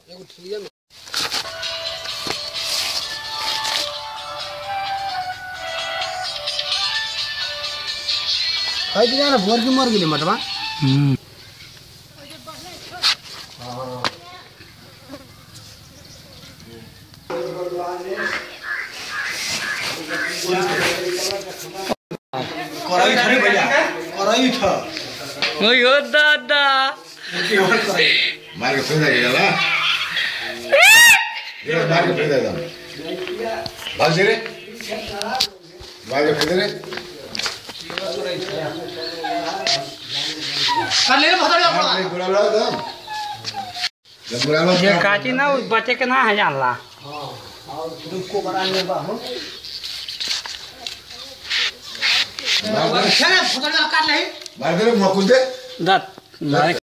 एगो ठिलिया में खाई दिया ना भोर की मर गेली मटवा कराई था भैया कराई था ओए हो दादा मार के फेंक देगा ये मार के फेंक देगा भाग से रे मार के फेंक दे रे कर ले भदड़िया पड़ा बुरा लगा दम जब बुरा लगा ये काटी ना बच्चे के ना है जानला हां और तुमको बड़ा ले बा हो मार भदड़िया काट ले दे मकुल दे दत